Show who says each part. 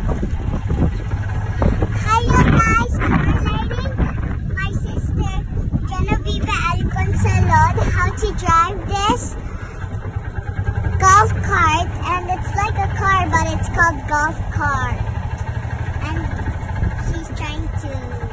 Speaker 1: Hello guys, I'm learning my sister Genevieve Alconsalon how to drive this golf cart, and it's like a car but it's called golf cart, and she's trying to